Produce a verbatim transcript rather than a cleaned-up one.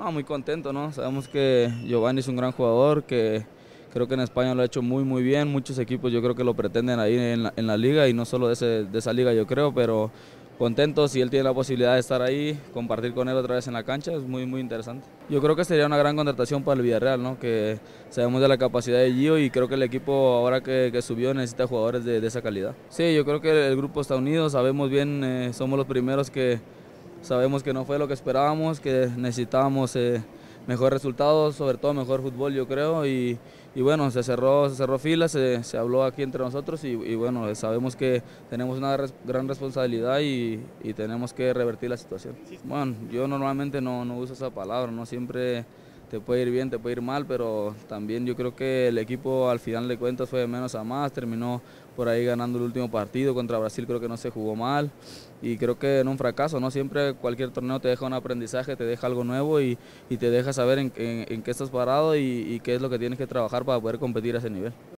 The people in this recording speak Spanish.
No, muy contento, ¿no? Sabemos que Giovanni es un gran jugador, que creo que en España lo ha hecho muy muy bien, muchos equipos yo creo que lo pretenden ahí en la, en la liga y no solo de, ese, de esa liga yo creo, pero contentos si él tiene la posibilidad de estar ahí, compartir con él otra vez en la cancha, es muy muy interesante. Yo creo que sería una gran contratación para el Villarreal, ¿no? Que sabemos de la capacidad de Gio y creo que el equipo ahora que, que subió necesita jugadores de, de, esa calidad. Sí, yo creo que el grupo está unido, sabemos bien, eh, somos los primeros que sabemos que no fue lo que esperábamos, que necesitábamos eh, mejores resultados, sobre todo mejor fútbol yo creo, y, y bueno, se cerró, se cerró filas, se, se habló aquí entre nosotros y, y bueno, sabemos que tenemos una res, gran responsabilidad y, y tenemos que revertir la situación. Bueno, yo normalmente no, no uso esa palabra, no siempre te puede ir bien, te puede ir mal, pero también yo creo que el equipo al final de cuentas fue de menos a más, terminó por ahí ganando el último partido contra Brasil, creo que no se jugó mal y creo que en un fracaso, ¿no? Siempre cualquier torneo te deja un aprendizaje, te deja algo nuevo y, y te deja saber en, en, en qué estás parado y, y qué es lo que tienes que trabajar para poder competir a ese nivel.